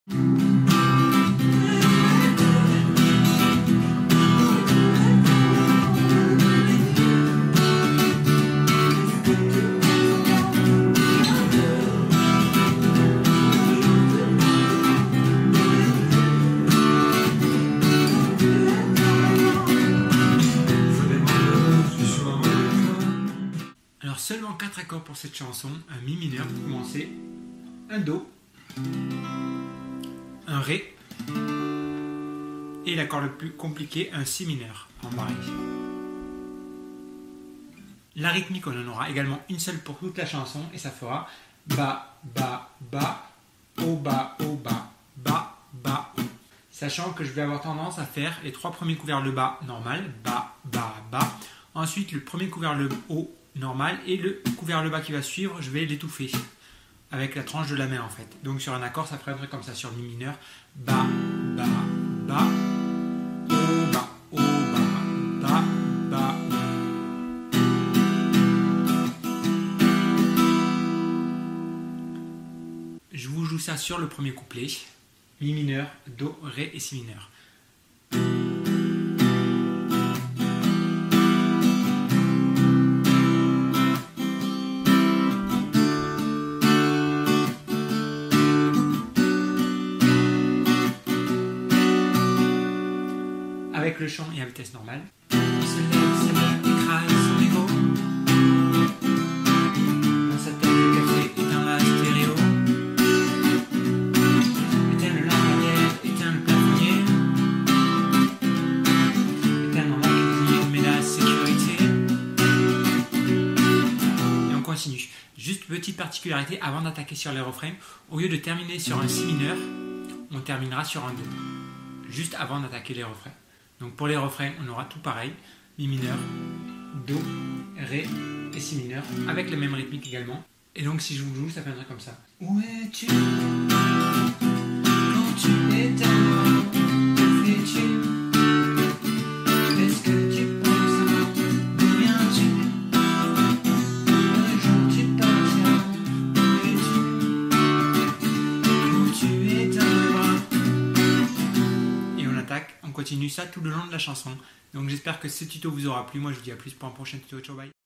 Alors seulement 4 accords pour cette chanson, un mi mineur pour commencer, un do, un ré, et l'accord le plus compliqué, un si mineur en barré. La rythmique, on en aura également une seule pour toute la chanson, et ça fera ba, ba, ba, o, ba, ba, ba, ba, o. Sachant que je vais avoir tendance à faire les 3 premiers couverts le ba normal, ba, ba, ba. Ensuite, le premier couvert le haut normal et le couvert le bas qui va suivre, je vais l'étouffer avec la tranche de la main en fait. Donc sur un accord, ça ferait un truc comme ça sur mi mineur, ba, ba, ba, o, ba, ba, ba. Je vous joue ça sur le premier couplet, mi mineur, do, ré et si mineur. Avec le chant et à vitesse normale. Se lève, écrase son ego. Dans sa tasse de café, éteint la stéréo. Éteint le lampadaire, éteint le plafonnier. Éteint dans la cuisine, met la sécurité. Et on continue. Juste petite particularité avant d'attaquer sur les refrains. Au lieu de terminer sur un si mineur, on terminera sur un do. Juste avant d'attaquer les refrains. Donc pour les refrains, on aura tout pareil, mi mineur, do, ré et si mineur, avec la même rythmique également. Et donc si je vous joue, ça fait un truc comme ça. Où es-tu quand tu éteins moi? Que fais-tu? Est-ce que tu penses à moi? D'où viens-tu? Un jour tu partiras. Où es-tu quand tu éteins moi? Et on attaque. On continue ça tout le long de la chanson. Donc j'espère que ce tuto vous aura plu. Moi je vous dis à plus pour un prochain tuto. Ciao, bye.